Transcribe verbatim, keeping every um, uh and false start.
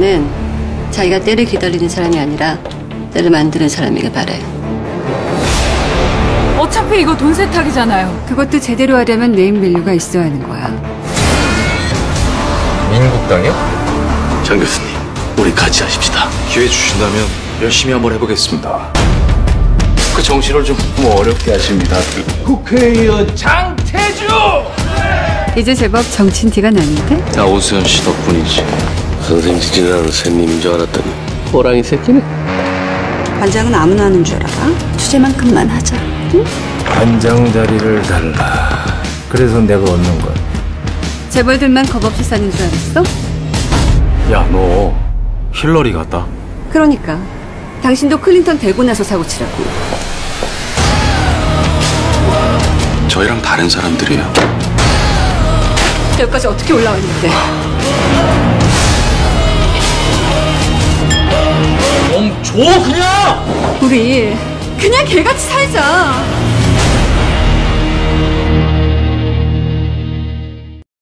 이제는 자기가 때를 기다리는 사람이 아니라 때를 만드는 사람이길 바래. 어차피 이거 돈 세탁이잖아요. 그것도 제대로 하려면 네임밸류가 있어야 하는 거야. 민국당이요? 장 교수님, 우리 같이 하십시다. 기회 주신다면 열심히 한번 해보겠습니다. 그 정신을 좀 어렵게 하십니다. 국회의원 장태주! 이제 제법 정치인 티가 나는데? 나 오수연 씨 덕분이지. 선생 직진하는 샌님인 줄 알았더니 호랑이 새끼네. 관장은 아무나 하는 줄 알아. 주제만큼만 하자. 응? 관장 자리를 달라. 그래서 내가 얻는 건. 재벌들만 겁없이 사는 줄 알았어? 야, 너 힐러리 같다. 그러니까 당신도 클린턴 되고 나서 사고치라고. 저희랑 다른 사람들이에요. 여기까지 어떻게 올라왔는데? 좀 줘, 그냥! 우리 그냥 개같이 살자.